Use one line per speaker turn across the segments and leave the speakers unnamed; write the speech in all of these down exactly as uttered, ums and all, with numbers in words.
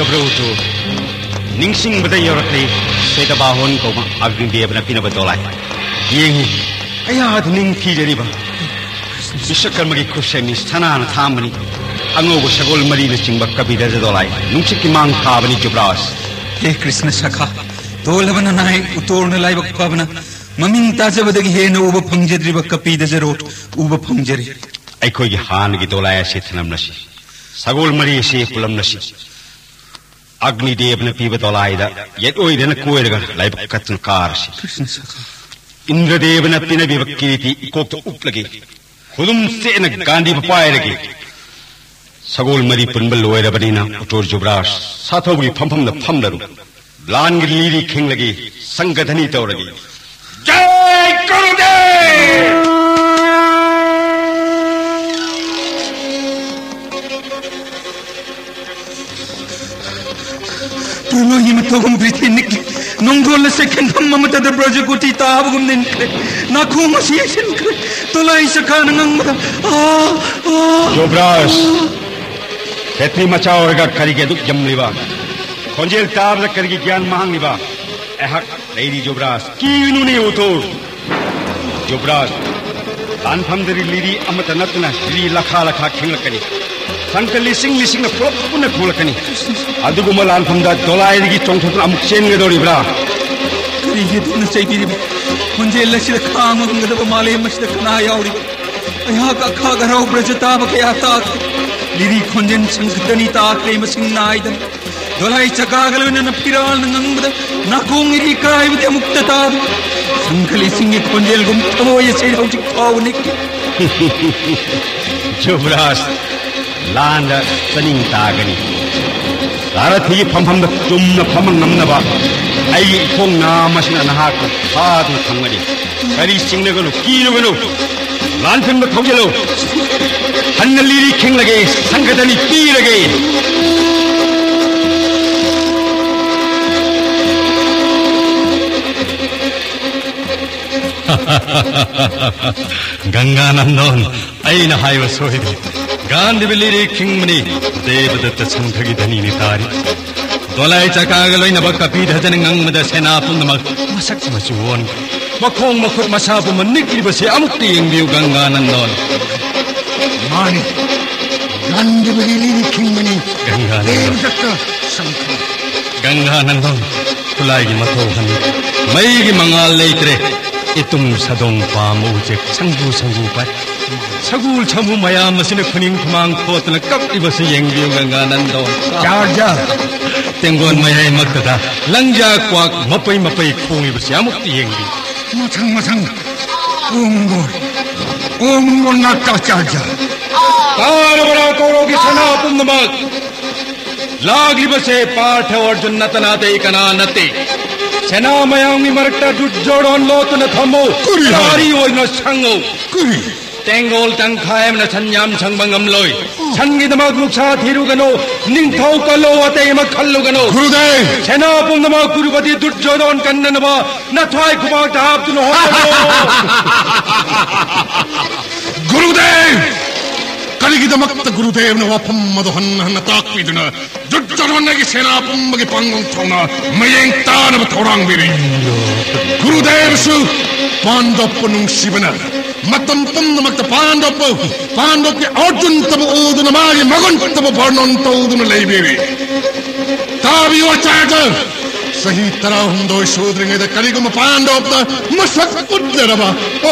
Bruto. Ningsing ba tayo rakli? Sa tabahon ko Agnidev na pinabatolay. Yeng, kaya ning kijari ba? Bisakal magi kusyan ni sana na thamani. Ango ko sagol mali na singbak kabida sa dolay. Nung sikimang kabani Jubras.
Hey Krishna Shakha, tolaban na nai utor na laibak pabana. Maming tajabadagi he na uba pangjadri ba kapida sa rot uba pangjari.
Ay ko gihan gitolay asithanam nasi. Sagol mali si pulam nasi. Agnidev na pibatolay da. Yet oy na kuweraga laibak katun karasi.
Krishna Shakha.
Indradev na pinabibakiriti ikok to uplagi. Hudum se na Gandhi papay lagi. Sagol mari punbal loera banina utor Jubras. Sathogi pampam na pamdaru. Lan giliri king lagi. Sangadhani tau lagi. Jai Gurudev!
Tulo him togum britinik. Nongol second mamata the Brajakuti tabum ninkre. Nakuma season kre. Tolai sakanang ah ah.
Jubras. Ketni machao rega karige duk jamliba. Konjel tab la karige gyan mahang liba. Ehak lady Jubras. Kinu ne utor. Jubras. Lan phamdari liri amata natna liri lakha lakha khinglakani. Sankal lising lising na prop puna khulakani. Aduguma lan phamda dolai gi chongthotna amuk chen ngadori bra.
Karige duk na chaibiri. Konjel la sida khang ngada ba male masda kana yauri. Ehak akha garau brajata ba ke ata. Liri konjen sankdani ta kre masing naidan. Dolai chakagaluna na piral ngangda nakong iri kai bute muktata. Sankali singi konjel gum tamo ye sei hautik pawnik.
Jubras landa saning tagani. Sarathi phampham da tumna phamang namna ba. Ai khong na masina na hak haat na thangadi. Kari singna galo kilu galo. Lan phim da thogelo. Hanna liri khing lage sangadani pi lage.
Ganganandon, ay na haywa sohidi. Gandhi biliri king mani, Devadatta Sankhagi Dhanini Tari. Dolai Chakagaloy na bagkapid hajan ng mada senapon na mag masak sa masuwon. Makong makot masapo manikli ba si amukti yung biyo Ganganandon.
Mani, Gandhi biliri king mani,
Ganganandon.
Sankha.
Ganganandon, tulay gi matohan. May gi mga leitre. Itong sadong pamujek sanggu sanggu pat sagul chamu mayam masina kuning kumang kot na kaptiba si yengbiyo Ganganandon.
Charja
Tenggon mayay magtada langja kwak mapay mapay kungi ba si amukti yengbi.
Masang masang Ungol Ungol nakka charja.
Para bara korogi sanapun namag lagi ba si partha Arjun natanate ikananate. Sena mayang ni marakta dudjoron loto na thamo tari oy na sango
Kuri
tengol tang khaim na chanyam sangbangam loy changi damag luksa thiru gano ningthau kalo ate makhallu gano
Gurudev
sena pum namag kurupati dudjoron kanna na ba na thai khubak dab tu no
Gurudev Kaligidamakta Gurudev na wapam madohan na takpiduna Dudjaron nagi senapam magi pangong tona mayeng tana batorang biri Gurudev su Pandop punung sibana Matam pum na magta pandop Pandop ke Arjun tabo udu na magi magun tabo parnon taudu na laybiri Tabi wa charja Sahi tarah hundo sudringe da kaligum pandop da masak udleraba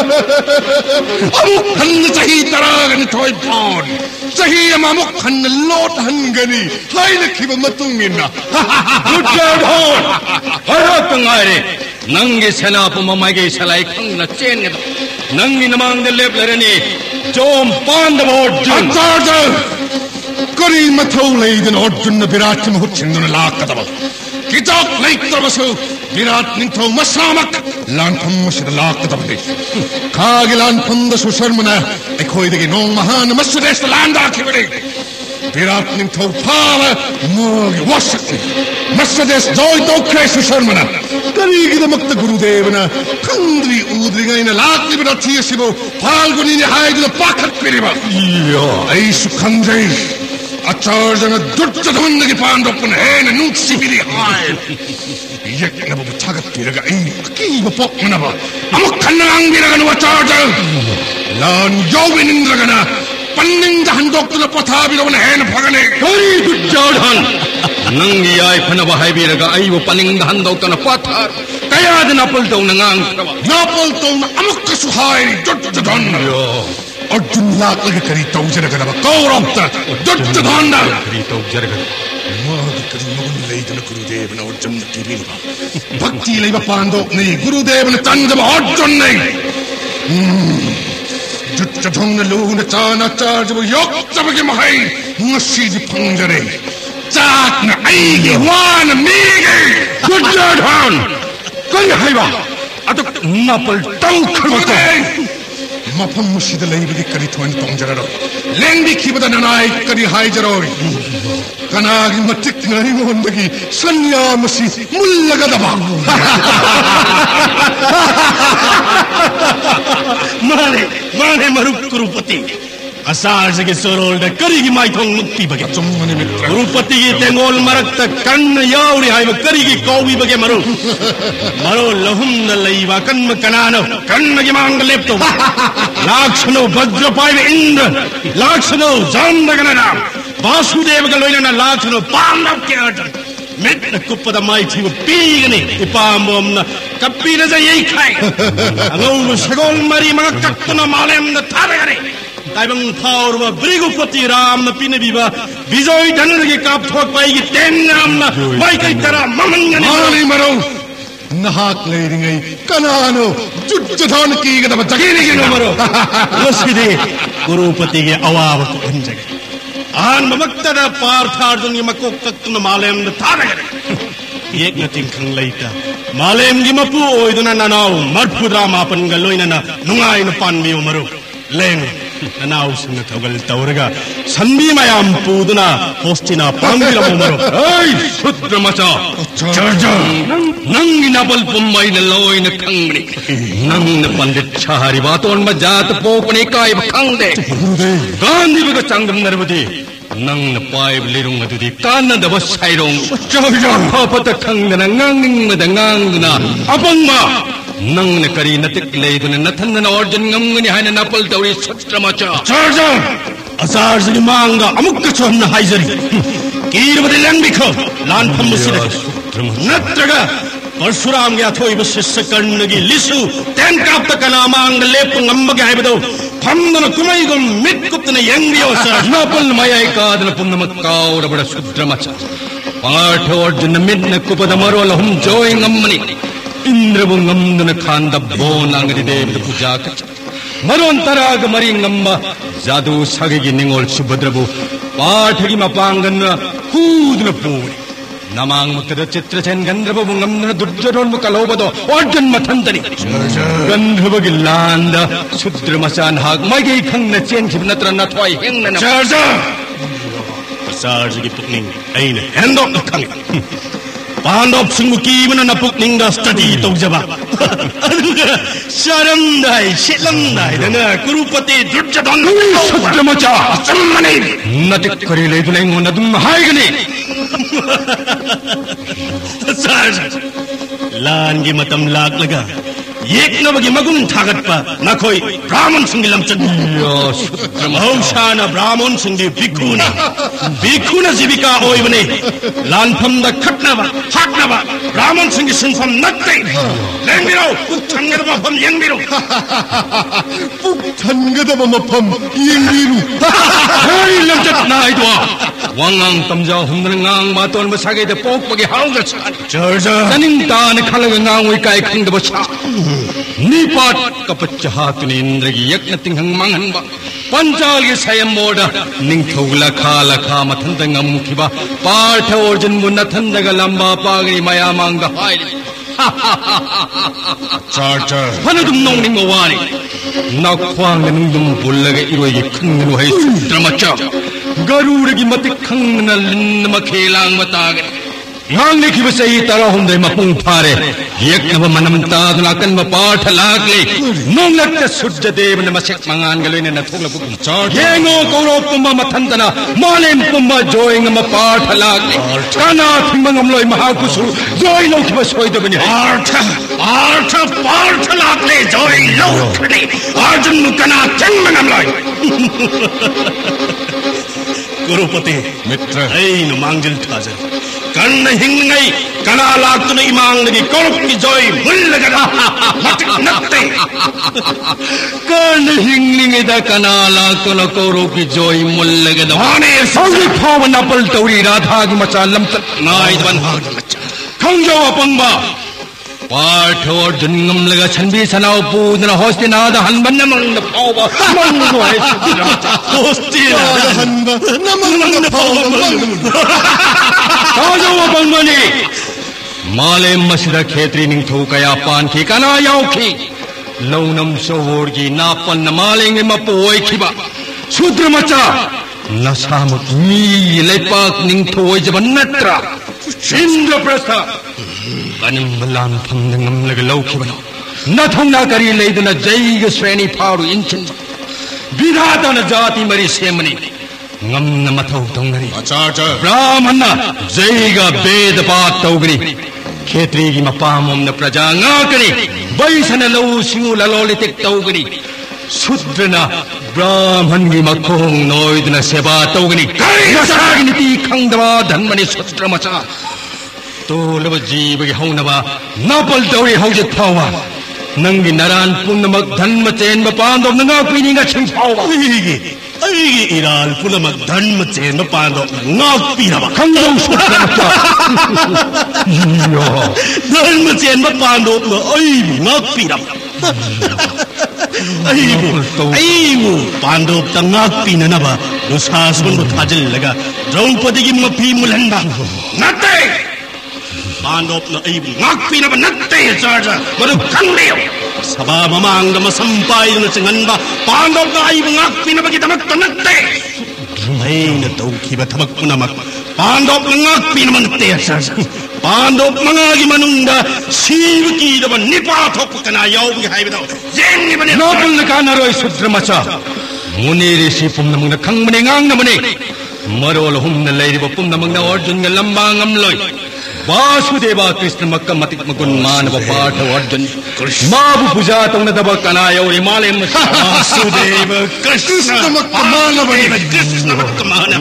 Amuk han sahi tarah gani toy pon Sahi amuk han lot han gani Hai na kiba matungina
dudjoron harat tangare nangi sena pum mamage salai khang na chen ne nangi namang de lep lerani jom pandab Arjun
Acharya Kari mathau leiden Arjun na Virat mahutchinduna lakadaba Kitak leitrabasu Virat ningthau masamak Lantham masida lakadaba Kagi lantham da susarmana Ekhoidagi nong mahana masudes da landa kibiri Virat ningthau pala Mogi wasakti Masudes joy dokre susarmana Karigi da makta Gurudevana Kandri udri ngaina lakli bina tiyasibo Palguni ni haiduna pakat piriba Iya Aisu kandri 아차르자는 두쩌돈에게 반덕분 해는 눈치비리 하이 이제나보고 차갑기라가 이 끼고 뻑나봐 아무 간낭비라가 누가 짜자 난 여윈인들아가나 빨랭자 한독들아 뻗하비라고는 해는 파가네
거리 두쩌던 능기야이 파나바 하이비라가 아이고 빨랭자 한독들아 뻗하 까야드 나폴동 능앙
나폴동 아무까수 하이 두쩌돈 Arjun लाग्लगे करी तौजर गरब कौरवता दुट्ट धांडा
करी तौजर गरब
माद करी मगन लेदन गुरुदेव न अर्जुन की बिनबा भक्ति लेबा पांदो नहीं गुरुदेव न तंजब अर्जुन नहीं दुट्ट धांड लोन चाना चार्ज वो योग जब के महई नसीज पंजरे चाट न आईगे वान मीगे
दुट्ट धांड करी हाइबा अतक नापल तौ खरबता
मफम मुशिद लेबदी करी थोन तोंजररो लेंदी खिबदा ननाई करी हाइजरोरी कनागी मटिक नरी मोंदगी सन्या मुसी मुल्लगदबा
माने माने मरुक कुरुपति असाज के सोरोल द करी की माई थोंग मुक्ति बगे
चुम्मने मित्र
कुरुपति की तेंगोल मरक तक कन्न यावरी हाइब करी की कौवी बगे मरो मरो लहुम न लईवा कन्न कनानो कन्न की मांग लेप्तो लाक्षणो वज्रपाय इंद्र लाक्षणो जामनगना वासुदेव का लोइना लाक्षणो पांडव के अर्जुन मित्र कुपद माई थी वो पीगने इपामोम न कपी न जा यही खाए अंगों शगोल मरी मग कक्तनो मालेम न थारे करे ताइबंग थावर व ब्रिगुपति राम न पीने बीबा विजय धनुर के काप ठोक पाएगी तेन नाम न वाई कई तरह ममंगने
माली मरो नहाक लेरिंगे कनानो जुज्जधान की गदब जगीने की
मरो वसीदे गुरुपति के अवाव को अंजगे आन ममक्तदा पार्थार्जुन ये मको कक्तनो मालेम न थारे करे एक नतिंग खंग लेता मालेम की मपू ओइदुना ननाव मरफुद्रा मापन गलोइना न नुंगाई न पानमियो मरो लेंग ननाव सिंह थगल तौरगा संबी मयाम पूदना होस्टिना पांगिला मोमरो एय शुद्र मचा चर्जा नंगी नबल पुम्मई न लोई न खंगनी नंग न पंडित छहारी बातों में जात पोपने काय खंगदे गांधी बग चंगम नरवती नंग न पाइब लिरुंग अदुदी कान दब साइरोंग चर्जा फपत खंगना ngang मदंगांगना अपंगमा नंग न करी नतिक लेदुन नथन न अर्जुन ngमगनि हायना नपल तौरी सत्रमचा चार्जा असार्ज नि मांगा अमुक चोन हाइजरी कीरबदि लंबिखो लान फम्बसिद नत्रगा परशुराम या थोइब शिष्य कर्णगी लिसु तेन काप्त कना मांग लेप ngमगे हाइबदो फमदन कुमैगम मिट कुप्तन यंगियो सा नपल मयाय कादन पुन्नम काउर बड शुद्रमचा पाठ अर्जुन मिट न कुपद मरोल हम जोय ngमनि इंद्रबु ngमदन खांद बोनांगदि देव पूजा कच मरोन तराग मरी ngamba जादू सगगी निंगोल सुभद्रबु पाठगी मपांगन कूदन पूरी नमांग मकद चित्रसेन गंधर्व ngमदन दुर्जोधन मुकलोबदो अर्जुन मथंतनी गंधर्वगी लांद शुद्रमचान हाग मगे खंगन चेनखिब नत्र नथवाई हेंगन चार्जा सार्जगी पुकनिंग ऐन हेंदो खंग पांडव सिंह की मन नपुकनिंगा स्टडी तौजबा शरमदाई शिलमदाई दना कुरुपति दुर्जोधन शुद्रमचा सम्मने नटिक करी लेदुने ngona dum haigani सार्ज लान की मतम लाग लगा एक नबगी मगुन थागतपा नखोई ब्राह्मण सिंह लमचन मौशाना ब्राह्मण सिंह भिखुना भिखुना जीविका ओइबने लानफम द खटनबा हाटनबा ब्राह्मण सिंह सिंफम नत्ते लेंगिरो पुथंगदबा फम यंगिरो
पुथंगदबा मफम यंगिरो
हेई लमचत नाइदवा वांगांग तमजा हुंगनगांग मातोन बसागे द पोकपगे हाउंग चर्जा तनिंग तान खलग गांग वे काय खंगदबा छा निपाट कपचहातुनि इंद्रगी यज्ञ तिंहंग मांगनबा पंचाल के सयम मोड़ा निंथौगला खाला खा मथंद ngमखिबा पार्थ अर्जुन मुनथंदग लंबा पागरी मया मांग हाय
चार्जा
फनदुम नोंनिंग वानी नख्वांग नुंदुम पुल्लगे इरोयगे खंगनु है सुद्रमचा गरुड़गी मति खंगन लिन्न मखेलांग मतागे yang ni kiba sayi tara humde mapung phare yek na manam ta dula kan ma path lakle nong lakta sujja dev na masek mangan galoine na thogla bu yengo kaurop pumba mathantana malem pumba joing ma path lakle kana thimangam loi mahakusu joy lo kiba soida bani
artha artha path lakle joy lo khade arjun kana changmangam loi
Gurupati
mitra
ai no mangjil thaja kan hingai kana laktu na imang lagi korup ki joy mullaga matik natte kan hinglingi da kana laktu na korup ki joy mullaga da
ane
sawi phawan apal tauri radha gi macha lamtat nai ban ha macha khangjo apangba पाठ और जन्म लगा छंबी सनाव पूदना होस्ती नाद हनबन नमंग न पावा मंग को है होस्ती नाद हनबन नमंग न पावा मंग ताजो बंगनी माले मसदा खेतरी निंग थो कया पान की कना याव की लौनम सोवर की नापन मालेंगे मपोय खिबा शूद्र मचा नसाम मी लेपाक निंग थो जबन नत्रा Indraprastha Kanim malan pangdangam laga laukibano nathong na kari leiduna jaiga sreni pharu inchin vidhata na jati mari semani ngam na mathau tongari
acharya
brahmana jaiga ved paat togri khetri gi mapamom na praja ngakari baisana lau singu lalolitik togri sudrana brahman gi makhong noidna seba togri nasagi niti khangdwa dhanmani sutra macha तो लब जीव के हौनबा नापल तौरी हौजत फावा नंगी Naran पुनमक धन्म chain पांदो नंगा पीनिंगा छिंग फावा अईगे अईगे इराल पुनमक धन्म chain पांदो नाग पीनबा खंगो सुत्रमचा यो धन्म chain पांदो अई नाग पीनबा अईगो अईगो पांदो तंगाग पीननबा दुसासबन थाजल लगा द्रौपदी की मफी मुलंदा नते पांडव न आई नागपी न नत्ते चार्ज मरु खंगले सभा ममांग म संपाय न चंगनबा पांडव न आई नागपी न बगी तमक नत्ते मैन तौखी बथमक पुनमक पांडव न नागपी न नत्ते चार्ज पांडव मंगागी मनुंगा शिव की दब निपा थोप कना याव हाइबदो जेंग बने नोबल न कानरोय सुद्र मचा मुनि ऋषि पुनमंग न खंगमने ngang न मने मरोल हुम न लेरिब पुनमंग न अर्जुन ग लंबा ngam loi वासुदेवा कृष्ण मक्का मतिक मगुन मानव पाठ अर्जुन माबु पूजा तंग दब कनाय और हिमालय में वासुदेव कृष्ण मक्का मानव कृष्ण मक्का मानव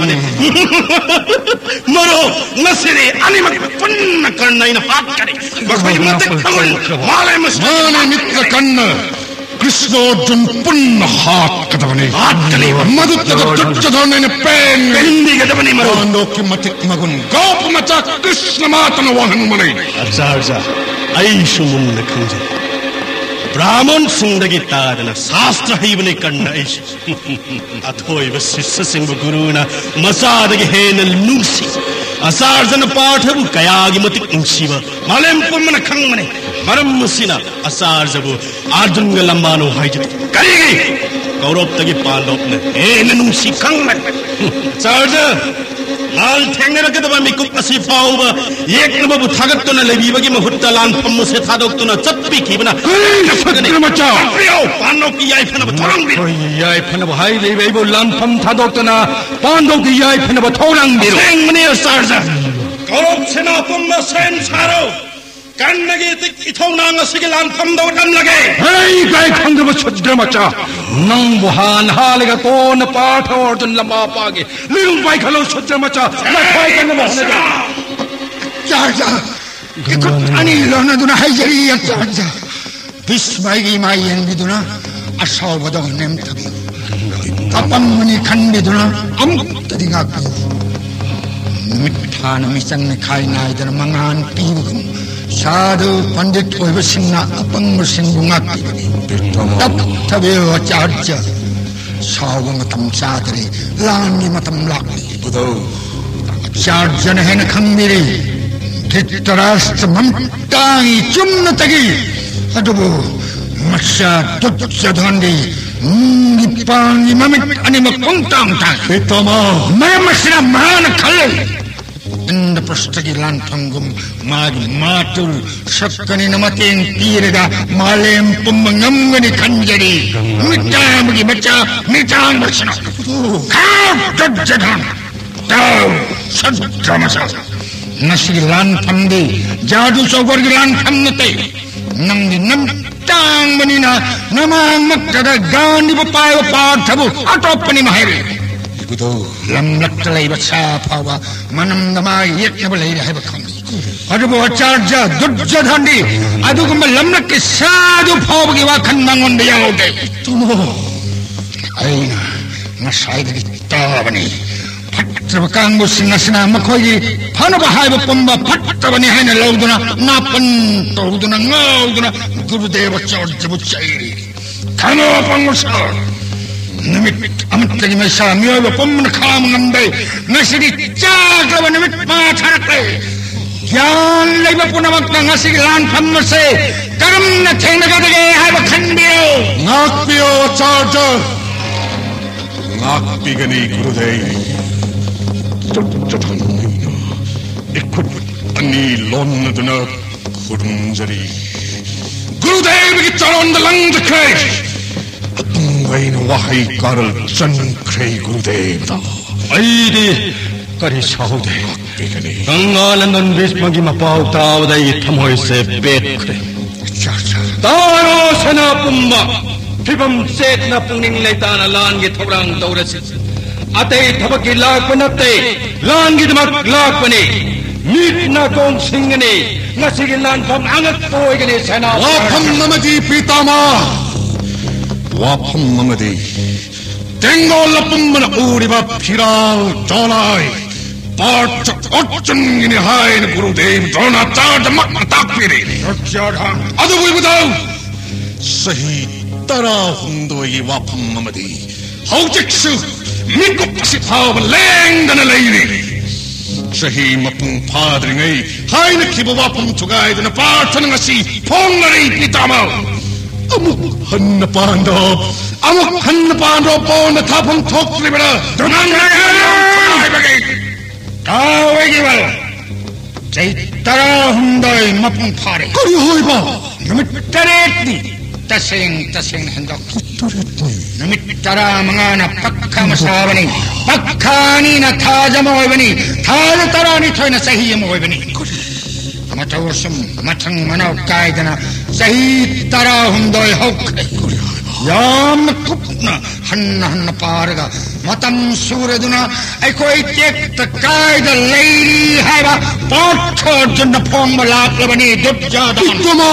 मरो नसरे अनिमक पुण्य करना इन पाठ करे भगवान मतिक हिमालय में
माने मित्र कन्न कृष्ण अर्जुन पुण्य हाथ कदवने
हाथ कले
मधुत दुर्जधन ने पेन
हिंदी कदवने मरो
पांडव की मतिक मगुन गोप मचा कृष्ण मातन वहन मने
आचार्य ऐशु मुन्न खंजे ब्राह्मण सिंहगी तादन शास्त्र हैवने कन्न ऐशु अथोय शिष्य सिंह गुरुना मसादगी हेन नुसी असार्जन पाठबु कयागी मतिक इंशिव मालेम पुमन खंगमने मरम मुसिना असार्जबु अर्जुन ग लंबानो हाइजत करिगी कौरव तगी पांडव ने हेन नुसी खंगमन असार्ज लाल ठेंगे रखे तो मैं कुछ असी पाऊँगा एक नंबर बुथागत तो न लेवी बगी मैं हुट्टा लान पम्मो से था दोग तो न चप्पी की बना
सत्र मचाओ
पांडव की याई फन बथोरंग भी याई फन बहाई लेवी वो लान पम था दोग तो न पांडव की याई फन बथोरंग भी ठेंग मने सार्ज कौरव सेना पम्मो सेन सारो कन्नगी तिक इथोनांग सिगिलान पम दो डम लगे हे गाय खंग बछुद्र मचा नंग बुहान हालेगा कौन पाठ और जन लंबा पागे लिंग बाई खलो छुद्र मचा न खाए करने बहने जा
चाचा इकुत अनि लोना दुना हाई जरी चाचा विस्माई माई एंग दुना असाव बदो नेम तभी कपम मनी खंडे दुना अम तदिंगा मिठान मिसन ने खाई ना इधर मंगान पीवुम साधु पंडित होइब सिंगना अपंग सिंगुंगा पीवनी तब तबे आचार्य साव मतम सादरे लांगी मतम लागी बुदो आचार्य ने हेन खंबिरी धृतराष्ट्र ममताई चुम्न तगी अदुबो मस्सा दुर्जधनी मुंगी पांगी ममित अनिम कुंताम ता पितमा मैं मस्सा महान खले 인드프스트기 란탕금 마기 마툴 석근이나 마땡 띠르가 말렘 뿜멍 넘거니 간절히 미짱무기 맞자 미짱 박시나 가득제단 다음 선점하사 나시기 란탐디 자두 소거기 란탐나때 남디 남짱머니나 나만 막자다 가니부 빠이와 빠타부 아토빠니 마해리 이구도 람락달레이바 사파와 만남나마 옛나발레이라 해박함 아주부 어짜자 둘자단디 아두금발 람락게 사두 파오기와 간망원데 야오데 또모 아이나 나 사이들이 따바니 팥잡아깡 무신나시나 마코이 파노바 하이바 뽐바 팥잡아니 하이나 라우드나 나쁜 또우드나 nga우드나 구루데바 쩌르자부 짜이리 가노 방무사 Nimit amat lagi masa miyo ba pom na kam ngambay nasiri jaga ba nimit macharakay yan lay ba po naman na ngasig lan pamase karam na teng na kadagay hay ba kanbiyo
ngakbiyo charja ngakbigani guruday jatan nino ikut ani lon na duna kurunjari guruday bagi charon dalang jakay Atungay na wahay karal chan kray Gurudevda.
Aydi kari saude. Nangalan nun bismagi mapaw tao day tamoy se bet kray. Taro sana pumba. Pibam set na pungning laytana langit horang daurasit. Atay tabaki lakpanate. Langit maglakpani. Meet na kong singani. Ngasigilan pam angat poy gani sana.
Wapam namadi pitama. Wapam namadi Tengo lapum mana uriba piral jolai Part ochun gini hai na Gurudev Drona charge mak matak piri Adu bui budau Sahi tara hundo yi wapam namadi Hau jiksu Miko pasit hau leng dana layri Sahi mapung padri ngay Hai na kibu wapam tugay dana part na ngasi Pongari pitama Amuk hanna pando, amuk hanna pando po na tapong tokli bala. Dunang nagay bagay. Tao egiwal. Jay tara hunday mapung pare. Kari hoy ba?
Namit taret ni. Tasing tasing handok.
Taret ni.
Namit tara mga na pakka masawa ni. Pakka ni na taja mo bani. Taja tara ni toy na sahiya mo bani. Matawursum matang manaw kaidana sahi tara hundoy hok yam kupna hanna hanna parga matam suraduna ay koi tek ta kaida lady haiba potho junna phong malak labani dubja dan
itama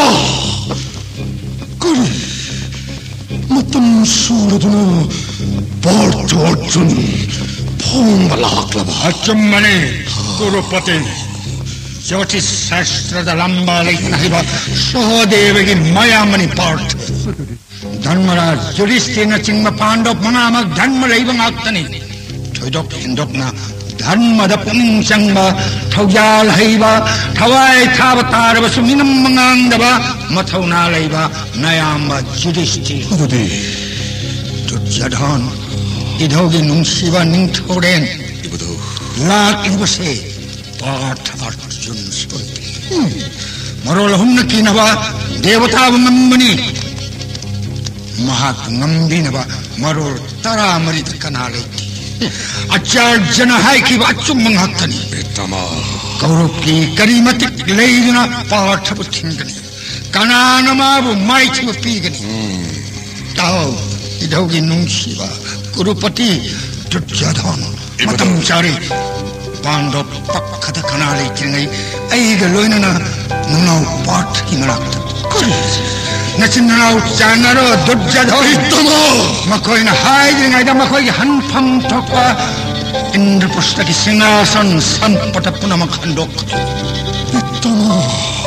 kuri matam suraduna potho jun phong malak laba
achumane kurupati Jyotish Shastra da lamba laikna hiba Sahadevagi mayamani part Dharmaraj Yudhishthira chingma Pandava mga mag dharma laibang aktani Thoidok hindok na dharma da puning changba Thawyal haiba Thawai thavatara suminam mga angdaba Mathaw na laiba Nayamba Yudhishthira
Adudi
Duryodhana Idhogi nungsiba ningthoren
Ibudu
Lak ibase Part Arjun Swati Marol humna kinaba Devata mamani Mahak nambinaba Marol tara marit kanaliti Acharjana hai ki bachum manghaktani
Betama
Kaurup ki karimatik leiduna Parthabu thingani Kananamabu maichibu pigani Tao idhogi nungsiba Gurupati Duryodhana Matam chari Pandop pakkada kanalay kiringay ay galoy na na nunaw part kimalakta. Nasin nunaw chanaro dudjado itamo. Makoy na hay kiringay da makoy hanpam tokwa indrapusta ki singhasan sanpata puna makhandok.
Itamo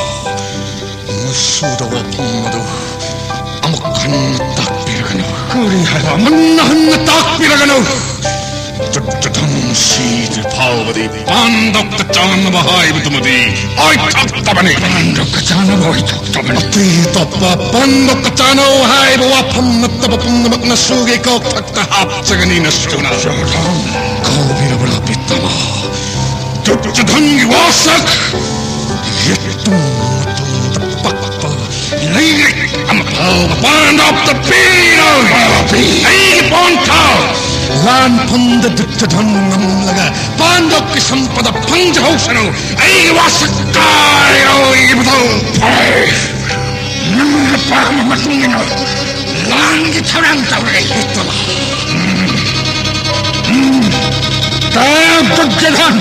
musuda wapamado amakhan na takpiragano.
Kuri hara
Manahan na takpiragano. Jatan Shidri Pavadi Pandok Kachan Bahai Butumadi Oi Taktabani
Pandok Kachan Bahai Taktabani
Ati Tapa Pandok Kachan Bahai Wapam Natabapum Nasugi Kok Takta Hap Sagani Nastuna Kau Birabala Pitama Duryodhan की वासक ये तुम तुम पक्का नहीं हम पांडव तो पीरो नहीं पहुंचा लान पंद दुर्योधन लगा पांडव की संपदा पंज हो सनो ऐ वासक कायो ये बताओ नम्र पाम मतुंगिनो लान की थरांग तवरे हितला तब दुर्योधन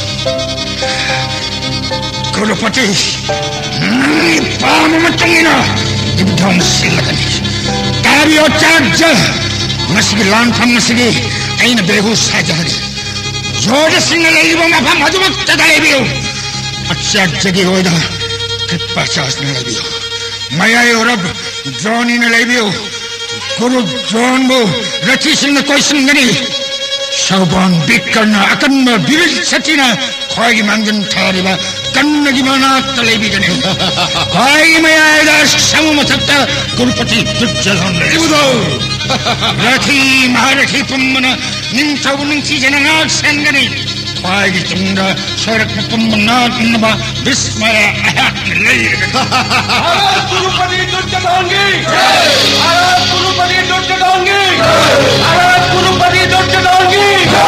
कुरुपति पाम मतुंगिनो इब्धम सिलगनी कार्यो चार्ज मस्गी लान फम मस्गी ऐन बेहुस साजहरी जोड़ सिंह लेबो मफा मधुमक तदलेबियो अच्छा जगी होइदा कृपा चास ने लेबियो मया औरब जोनी ने लेबियो गुरु जोन बो रची सिंह कोई सिंह नहीं शौबान बिकरना अकन में बिरल सचिना खोई मंगन थारीबा कन्न की माना तलेबी जने खोई मया ऐदा समु मतत्ता गुरुपति दुर्योधन लेबो रथी महारथी पुम्मना निंथव निंथी जननाग सेंगनी खोई तुंगा शरक पुम्मना नबा विस्मय अहक ले गुरुपति दुर्योधन की अरे गुरुपति दुर्योधन की अरे गुरुपति दुर्योधन की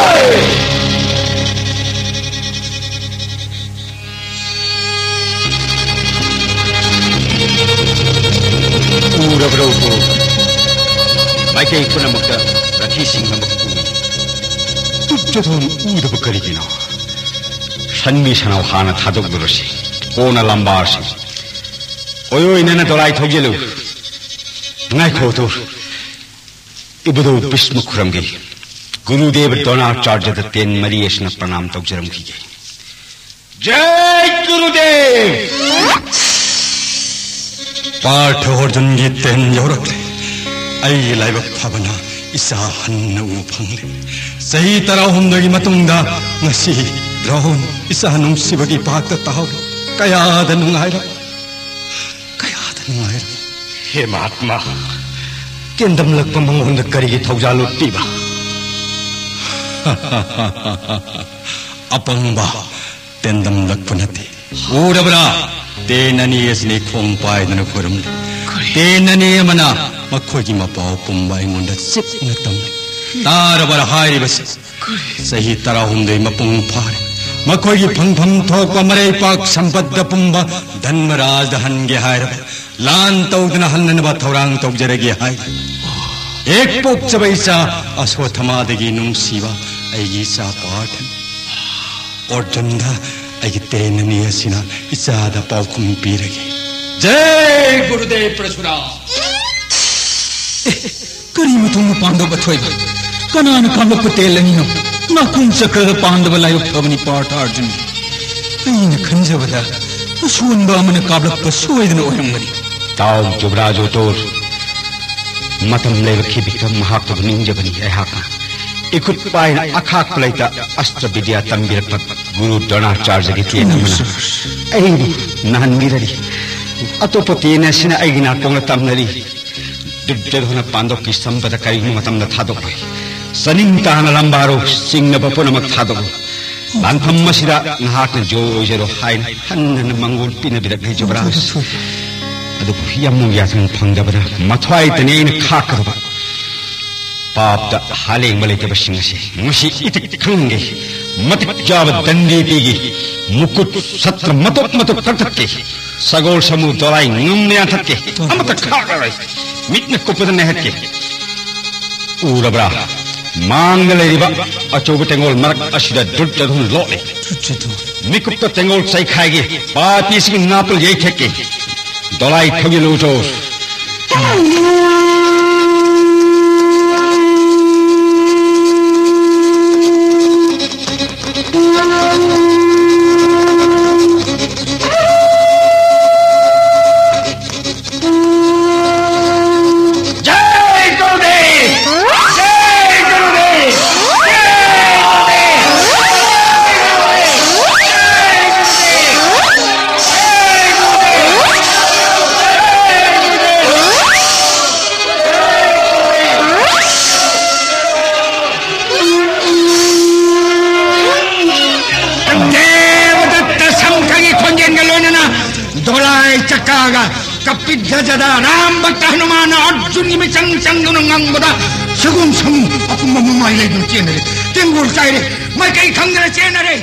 ꯎꯔꯕ꯭ꯔꯣ ꯃꯥꯏꯀꯩ ꯄꯨꯝꯅꯃꯛꯇ ꯔꯊꯤꯁꯤꯡ ꯑꯃ ꯗꯨꯔꯌꯣꯙꯟ ꯎꯗꯕ ꯀꯔꯤꯒꯤꯅꯣ ꯁꯟꯃꯤ ꯁꯟꯅꯥꯎ ꯍꯥꯟꯅ ꯊꯥꯗꯣꯛꯂꯨꯔꯁꯤ ꯀꯣꯟꯅ ꯂꯝꯕꯥꯔꯁꯤ ꯑꯣꯏꯔꯣꯏꯅꯅ ꯗꯣꯂꯥꯏ ꯊꯧꯖꯤꯜꯂꯨ ꯉꯥꯏꯈꯣ ꯇꯨꯔ ꯏꯕꯨꯙꯧ ꯚꯤꯁ꯭ꯃ ꯈꯨꯔꯝꯒꯤ ꯒꯨꯔꯨꯗꯦꯕ ꯗ꯭ꯔꯣණꯥꯆꯥꯔꯌꯗ ꯇꯦꯟ ꯃꯔꯤ ꯑꯁꯤꯅ ꯄ꯭ꯔꯅꯥꯝ ꯇꯧꯖꯔꯝꯈꯤꯒꯦ जय गुरुदेव
पाठ अर्जुन की तेन यौरक्ले आई लाइबक फबना इसा हन्न उ फंगले सही तरह हुंदगी मतुंगदा ngasi द्रोण इसा नुंसिबगी पाक ताव कयाद नुंगाइरा कयाद नुंगाइरा
हे महात्मा केंदम लगप मंगोंद करिगी थौजालो पीबा
अपंगबा तेंदम लगपनते ऊरबरा तेननी असने खोंग पायदन खुरम तेननी मना मखोगी मपाव पुंबा इंगोंद सिपन तम तारबर हारिबस सही तरह हुंदे मपुंग फारे मखोगी फंगफम थोक मरे पाक संपद पुंबा धर्मराज दहनगे हायरब लान तौदन हल्ननबा थौरांग तौजरगे हाय एक पोक चबैसा अश्वत्थमादगी नुंसीबा ऐगी सा पाठन अर्जुनदा ऐगी तेननी असिना इसादा पाउकुम पीरगे
जय गुरुदेव परशुराम करी मतुंग पांडव बथोइबा कनान कामलप तेलनिनो नाकुं चक्र पांडव लायो फबनी पाठ अर्जुन ऐन खंजबदा असुनबा मन कामलप सोइदन ओयंगनी
ताव जुबराजो तोर मतम लेवखी बिकम महात्म निंजबनी ऐहाका इकुत पाइन अखाक प्लेता अस्त्र विद्या तंबिरप गुरु द्रोणाचार्य की तेनमना ऐबु नानगिररी अतोपतेना सिना ऐगिना कोंग तमनरी दुर्योधन पांडव की संपद करिनु मतम न थादोक सनिंग तान लंबारो सिंह बपुनमक थादोक लानफम मसिदा नहाकन जोजरो हाइन हन्न मंगोल पिन बिरक जुबराज अदु यमु यासन फंगबरा मथवाई तने इन खाकरबा पाप दा हालेंग मलेते बसिंग से मुसी इतिक खंगे मतिक जाव दंडी पीगी मुकुट सत्र मतोक मतोक तटके सगोल समू Dolai ngumne athakke amata khagarai mitne kupudane hetke urabra mangle riba achobu tengol marak asida duryodhan lole mikupta tengol sai khaige paati sig napal yei thekke dolai thogi luto
Kakaga kapidda jada Ram Bhakta Hanumana Arjun gibi chang chang dunang ang bada Sagum samu aku mamamay lay ng chenare Tenggol kaire may kay kangra chenare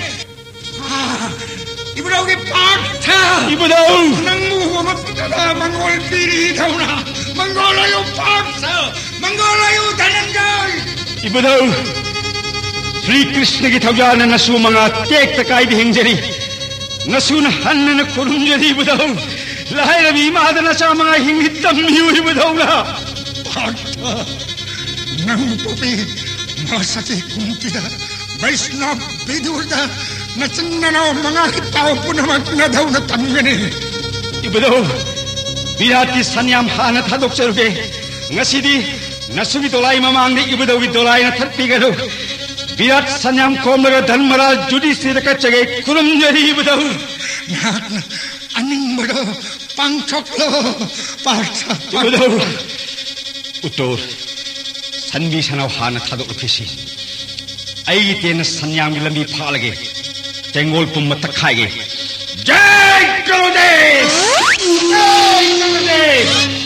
Ibu daw ki partha
Ibu daw
nang muhamat jada Mangol piri daw na Mangol ayo partha Mangol ayo dananjay
Ibu daw Sri Krishna ki thawjana nasu mga tek takay di hingjari nasu na hanna na kurunjari ibu daw lahay na bimada na sa mga hingitam niyo ibu daw nga
partha nang pupi masati kumpida Vaishnava bidurda Nachannanaw mga kitao po naman na daw na tanggani.
Ibu daw, bihati sanyam hanat hadok saruke. Ngasidi, nasubi dolay mamang ni ibu daw dolay na tatpigado. Bihat sanyam komnaga dhanmara judi siraka chage kurum jari ibu daw.
Aning mo daw, pangchok lo, parcha.
Ibu daw, utor, sanbi sanaw hanat hadok ukisi. Ay tena sanyam lambi phalage. Tenggol pun matakai. Jai Gurudev! Jai Gurudev!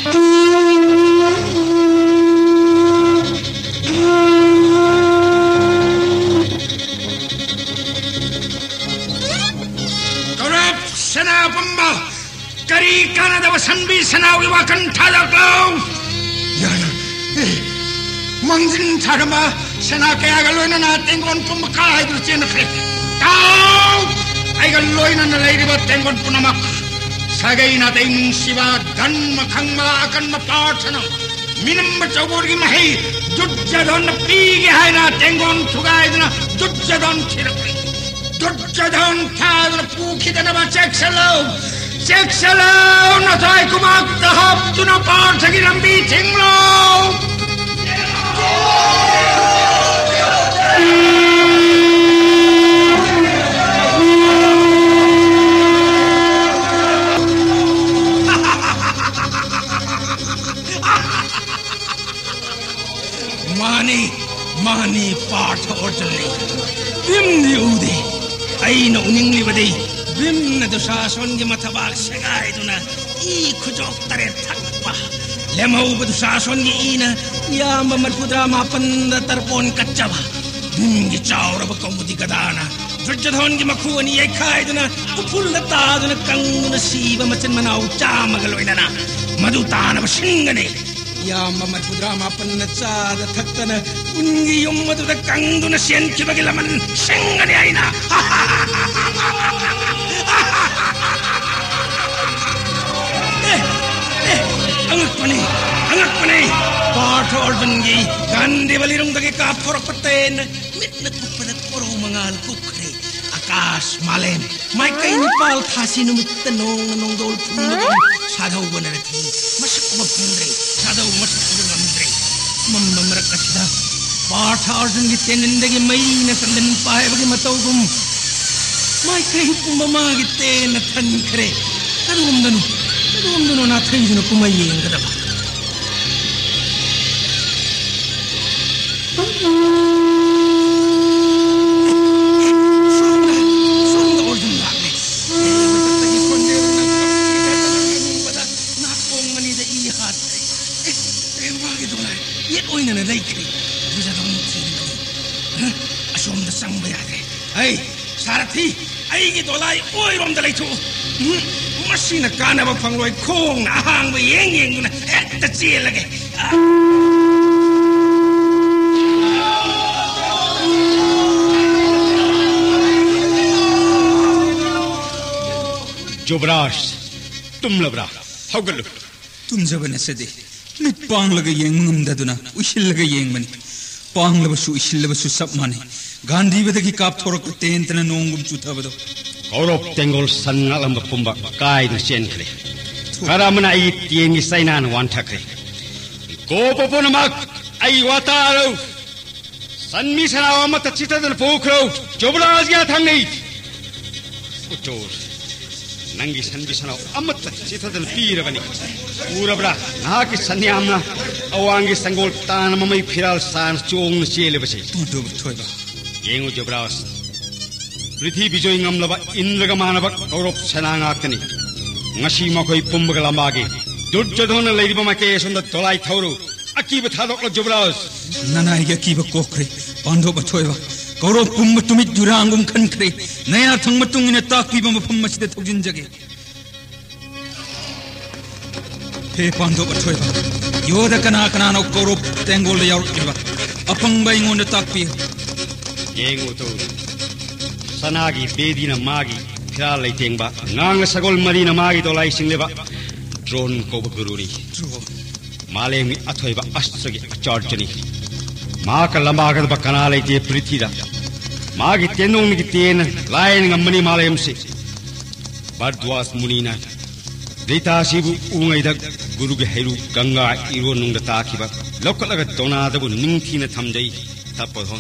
Korap Sena Pamba Kari Kanada Sanbi Sena Wiwakan Talakau Yana Mangzin Tarama Sena Kaya Galona na Tengon Pumakai Drusena Kre Tau! Ay galoy na nalay riba tengon punamak. Sagay nating siwa dan makang maakan maparsana. Minam macawur ki mahi Duryodhan na pigi hay na tengon tugay na Duryodhan tirapri. Duryodhan tayo na pukita na ba cheksalaw. Cheksalaw na tayo kumaktahap to na parsa kinambi tinglaw. Mani, mani Partha Arjuni. Bim ni udi. Ay na uning liwadi. Bim na dusason gi matabak sagay duna. I kujok tare takpa. Lemaw ba dusason gi ina. Yama madpudra mapanda tarpon kachaba. Bim gi chawra ba kamudi kadana. Duryodhan gi makuani ay kay duna. Upul na ta duna kang na siba machan manaw chama galoy na na. Madutana ba singani. Yama madpudra mapanna chada thaktana ungi yum maduda kangduna sen kibagi laman sengani aina eh eh angak pani angak pani Partha Arjuni gandi balirung dagi ka porok paten mitna kupada poro mangal kukre akas malen mai kai nipal thasi numit tanong nanong dol phumna sadhaw banarati masak mapundre sadhaw masak ngamdre mamamrak asda Partha Arjuni tenendagi mai na sandan pae bagi matawgum mai kai pumama gitte na than khre tanum danu tanum danu na thai dinu kumai engada Hey, Sarathi, ay gitolay oy rom dalay to. Masina kana ba pangloy kong na hang ba yeng yeng na ekta chilage.
Yuvraj, tum labra, haugalu.
Tum jabana sade. Mit pang laga yeng ngam daduna, ushil laga yeng mani. Pang labasu ushil labasu sab mani. Gandhi vedaki kap thorok tentana nongum chuthabado.
Kaurop tenggol sangalam bapumba kai na sen kre. Karamana ay tiengi sainan wanta kre. Ko poponamak ay wataro. Sanmi sanawa mata chita dan pokro. Yuvraj ya thangi. Utor. Nangi sanbi sanaw amat chita dan pira bani. Pura bra na ki sanyamna awangi sangol tan mamay phiral san chong chele basi.
Tudo thoiba.
Yengu Yuvraj Prithi Bijoy ngamlaba inlaga manaba Kaurop Senangakani ngasi makhoi pumbaga lamagi Duryodhana leiriba make sonda tolai thauru akiba thadokla Yuvras
nanai ga kiba kokre Pandava thoiba Kaurava pumma tumit jurangum khankre naya thangma tungina takpiba mafam masida thogjinjage He Pandava thoiba yoda kana kana no Kaurava tengol yaur kiba apangba ingonda takpi
yengo to sanagi bedina magi phira leitengba ngang sagol marina magi tolai singleba drone ko guruni malemi athoiba astragi acharjani maka lambaga ba kanalai te prithida magi tenung ni ten lain ngamani malayam se bardwas munina Rita sibu ungai da guru ge heru ganga iro nung da takiba lokalaga dona da bu ningthina thamjai tapodhon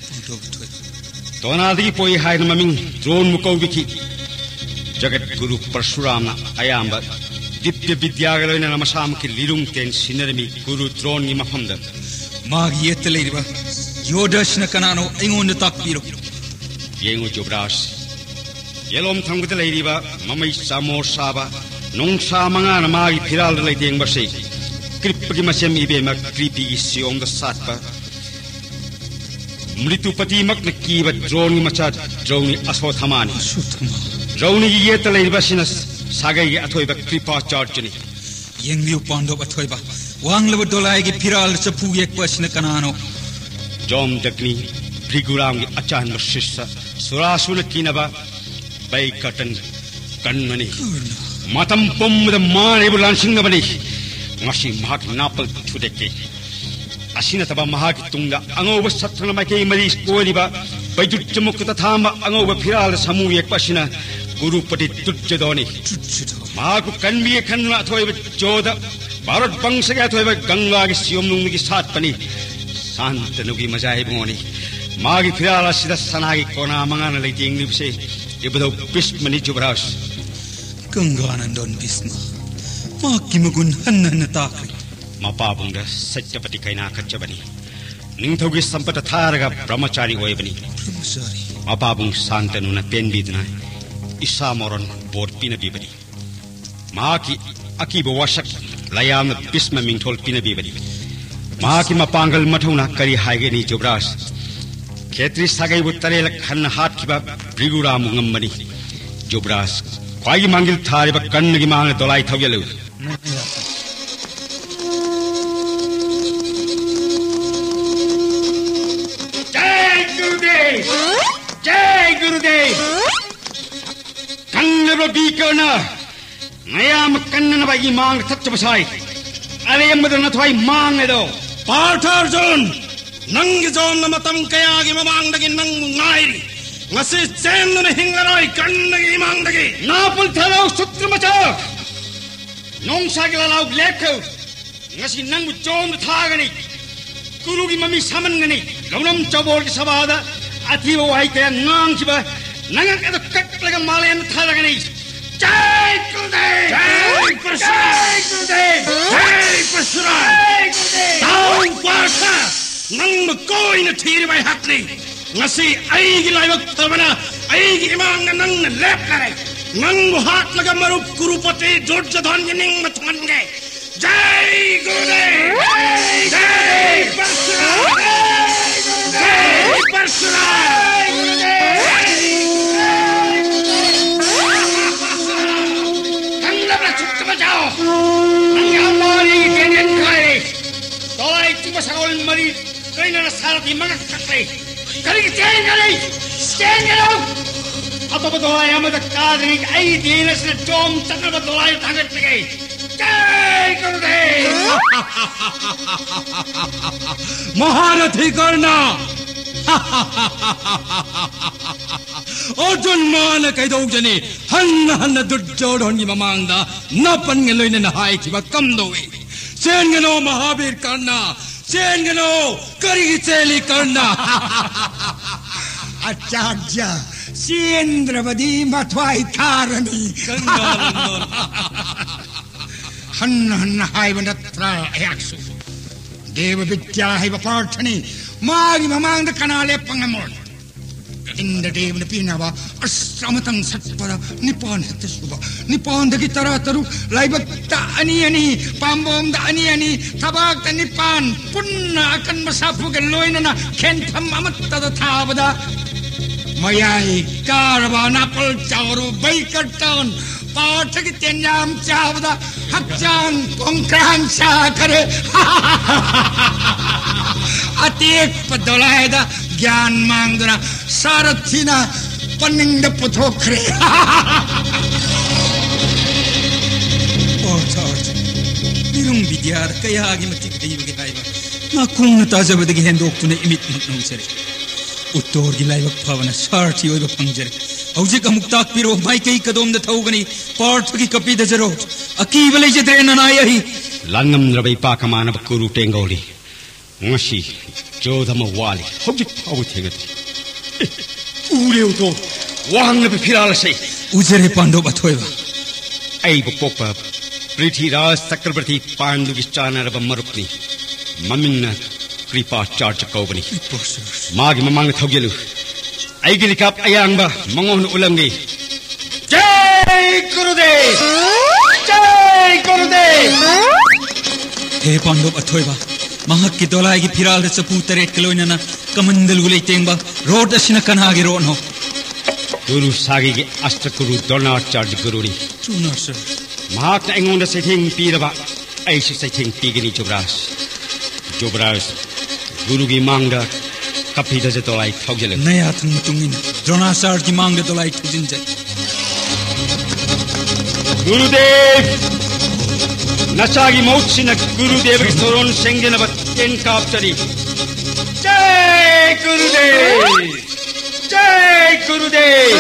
dona di poi hai na maming drone mukau biki jagat guru Parshurama ayamba Dipya Vidya na namasam ki lirung ten sinarmi guru drone ni mafamda
magi yetleriba yodashna kanano ingon takpiro
yengo Yuvras yelom thangda leiriba mamai samo saba nong sa manga na magi phiral leiteng ba se kripgi masem ibe mak kripi siom da satpa mritupati mak na kiba drone macha drone aso thamani
suthama
drone yetleriba sinas sagai athoiba kripa charjani
yengliu Pandava thoiba wanglaba dolai gi phiral chapu ek pasna kanano
jom dakni Briguram gi achan masissa surasuna kinaba bai katan kanmani matam pom da mane bulan singabani ngasi mahak napal thudeke asina taba mahak tunga angoba sathana make mari koiba baidu chamuk ta thama angoba phiral samu ek pasina Guru Pati Duryodhani Mahaku kanmiye khanna athoiba joda Bharat bangsa ga athoiba ganga gi siom nung gi sat pani santanu gi majai boni magi phirala sida sanagi kona mangana leiting ni se ibado Bhishmani Yuvras
ganga nandon Bhishma ma kimagun hanna takri
mapabungda Satyapati kaina kachabani ningthogi sampata tharaga brahmachari oibani
brahmachari
mapabung santanu na penbidna Isa moron bor pina bibani maki akiba wasak layam Bhishma mingthol pina bibani maki mapangal mathuna kari haige ni Yuvras khetri sagai buttarela khanna hat kiba Briguram ngammani Yuvras kwai mangil thari ba kanngi mang dolai thawyelu Jai Gurudev Jai Gurudev Kannaba bikana ngayam kannana ba imang thatchabasai alem madana thwai mang edo
Partharjun nangi zon na matam kaya gi mamang dagi nang ngairi ngasi chen na hingaroi kannagi imang dagi
napul tharau sutramacha nong sagila laug lekho ngasi nang jom thagani guru gi mami saman ngani lonam chabol gi sabada athiwa wai kaya ngang siba nangak edo kaklaga malayan tharagani Jai Gurudev Jai Gurudev Jai Gurudev
Down Partha nang magkoi na thiri bai hakli ngasi ai gi laibak tabana ai gi imang nang na lep kare nang buhat laga marup Gurupati Duryodhana gi ning matman ge Jai Gurudev Jai Parshurama Jai Parshurama Kannaba chuttamachao nangamari genen kai dolai chumasagol mari kaina sarati mangak kakai kari tengali tengali ataba dolai amada kadri ai dinas na jom chakaba dolai thagat pege Jai Gurudev Maharathi Karna Arjun mana kai dog jani hanna hanna Duryodhana gi mamangda napan ngeloina na hai kiba kamdoi sen ngeno Mahabir Karna sen ngeno kari cheli Karna
Acharya Sendravadi mathwai tharani hanna hanna hai bandatra ayaksu Deva Vidya hai Partani magi mamang da kanale pangamon इंद्रदेवने पीनबा अस्त्रमतंग सत्पदा निपान हेक्ता सुबा निपानदगी तरा तरुक लाइबक्ता अनि अनि पाम्बोमदा अनि अनि थबाक्ता निपान पुन्ना अकन्म साफुगे लोइनना खेन्फम अमत्तदा थाबदा मयाई कारबा नापल चावरु बैकटन पाठक तेन्याम चावदा हक्चान कोंक्रान साखरे अतेक पदलायदा ज्ञान मांगदना सारथिना पन्निंग पुथोखरे और चार्ज निरुंग विद्यार कयागी मतिक दैवगे हाइबा ना कुंग ताजबदगी हेंदोक्तुने इमित नंगसरे उत्तोर की लाइवक फवना सारथी ओइबा फंगजरे हौजिक अमुक ताकपिरो माइकई कदोमदा थौगनी पार्थ की कपी दजरो अकीब लेजद्रे ननायहि
लंगम रबै पाकमानब कुरु टेंगोली ngasi jodama wali hojik phaw thegat ureu to wang na phirala sei
ujare pando bathoiba
ai bokpa prithviraj chakrabarti pandu vichana rab marupni mamingna kripa charge kobani magi mamang na thogelu ai gilikap ayangba mangon ulamgi jai gurudev jai gurudev
he pando bathoiba महक की दोलाई की फिराल रे सपूतरे कलोइना कमंदल गुले Temba road असिना कनागे रोनो
गुरु सागी के अष्ट गुरु Dronacharya गुरुनी
ट्रूना sir
महक एंगोंद सेथिंग पीरबा ऐसे सेथिंग पीगनी जुबराज जुबराज गुरु की मांगदा कपी दजे दोलाई थौजले
नया थंग तुंगिन द्रोणाचार्य की मांगदा दोलाई थजिन जे
गुरुदेव नचागी मौत्सिन गुरुदेव की सोरोन सेंगेन बत्तेन कापचरी जय गुरुदेव जय गुरुदेव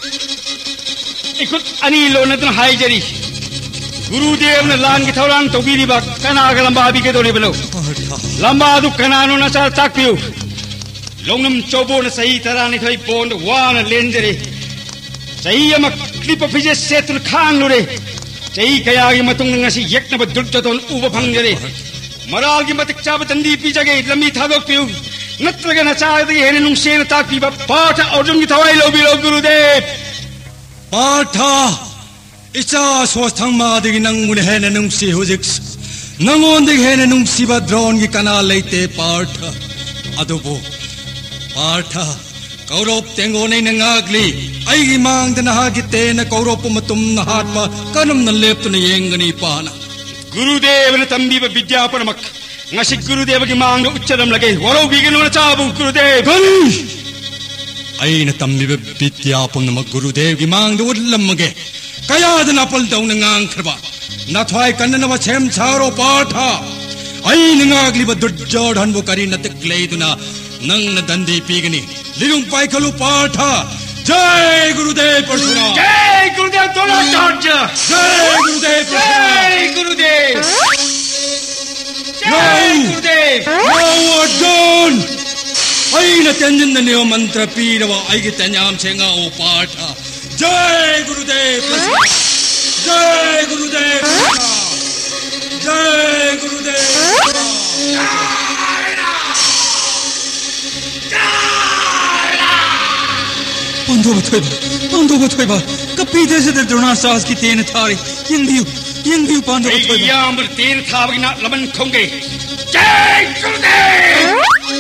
इकुत अनिलो नतन हाइजरी गुरुदेव ने लान की थौरान तोबीरी बा कनाग लंबा भी के दोने बलो लंबा दु कनानो नचा ताकपियो लोंगम चोबो न सही तरह नि थई पोंड वान लेंजरे सही अम क्लिप फिजे सेतुर खान लुरे चई कयागी मतुंग ngasi yekna दुर्जोधन उब फंगरे मराल की मतिक चाब तंदी पीजगे लमी थादोक पिउ नत्रगे नचादे हेने नुंगसेन ताकपी बा पाठ अर्जुन की थवाई लोबी लो गुरुदेव
पाठ इचा सोथंग मादगी नंगमुने हेने नुंगसी हुजिक नंगोंदगी हेने नुंगसीबा द्रोण की कना लेते पाठ अदुबो पाठ कौरव तेंगो ने नंगागली आई मांग दना की तेन कौरव मतुम नहात्मा कनम न लेप्तन येंगनी पाना
गुरुदेव ने तंबी विद्यापन मक ngasi गुरुदेव की मांग उच्चरम लगे वरो बिगनो न चाबु गुरुदेव
आई न तंबी विद्यापन मक गुरुदेव की मांग उल्लम मगे कया दना पल दौन ngang खरबा न थवाई कन्न न छेम छारो पाठा आई नंगागली ब दुर्जोधन वो करी नतक लेदुना नंग न दंदी पीगनी लिरुंग पाइकलु पाठा जय गुरुदेव परशुराम
जय गुरुदेव द्रोणाचार्य
जय गुरुदेव
जय गुरुदेव जय गुरुदेव
नो अर्जुन आई न तेंजन ने मंत्र पीरवा आई के तन्याम सेंगा ओ पाठा जय गुरुदेव जय गुरुदेव जय गुरुदेव पंदो बथोइबा पंदो बथोइबा कपी देसे दे द्रोणाचार्य की तेन थारी यंगियु यंगियु पंदो बथोइबा
यामर तेन थावगिना लमन खोंगे जय गुरुदेव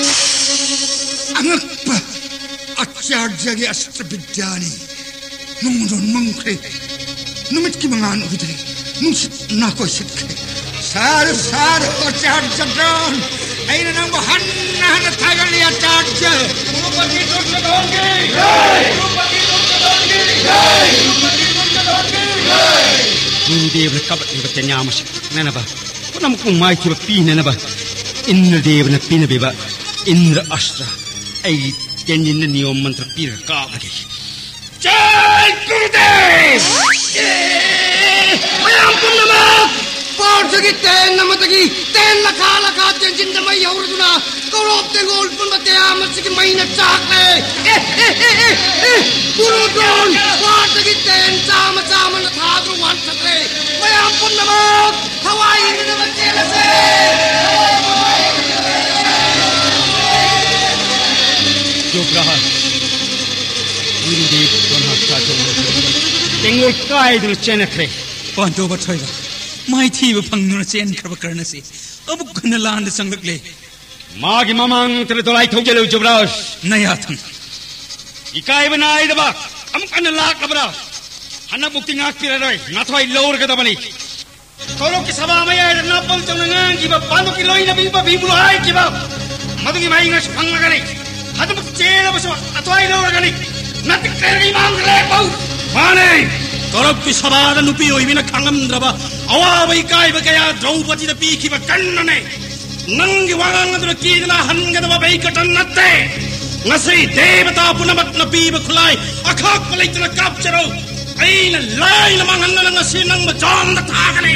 अंगप आचार्य के अस्त्र विद्यानी नुंगदोन मंगखे नुमित की मंगान उदरे नुसित ना को सिखे सार सार आचार्य द्रोण ऐन नंग हन्न हन्न थागली आचार्य गुरुपति दुर्योधन की जय गुरुपति दुर्योधन की जय गुरुपति दुर्योधन की जय
गुरुदेव ने कब ने बच्चे न्याम से नैना बा पुनम कुमाई की बपी नैना बा इंद्रदेव ने पीन बेबा इंद्र अस्त्र ऐ तेंजिन नियम मंत्र पीर काब लगे जय गुरुदेव
मयाम पुन्नमक पार्थगी तेन नमतगी तेन लखा लखा तेंजिन दमय यौरदुना कौरव तेंगोल पुन्नते आमसिकी महीना चाकले गुरु द्रोण पार्थगी तेन चाम चाम न थादु वन सकले मयाम पुन्नमक हवाई न बच्चे लसे
जुबराज Gurudev Dona Sajan Tengol Kaidun Chenakre
Pantoba Toiva My tea of Panguna Chen Kavakarnasi of Gunaland Sangakle
Magi Mamang Tretolai Togelo Jobras
Nayatan
Ikaivan Idaba am Kanalak Abra Hana Booking Akira Natwai Lower Gadabani Toroki Savamaya Napol Tonang give up Panuki Loina Biba people I give up Madu Maingas Pangagani Hadam Chair was Atwai Lorgani Nothing very Mangle Mane Toroki Savada Nupi even a Kangamdraba Awawi Kai Bakaya Draupati the Peak of a Kanane Nangi Wang the Kina Hangava Bakatan Nate Nasi Devata Punamat Napi Kulai a calculate the capture Ain a line among another Sinang John the Tagani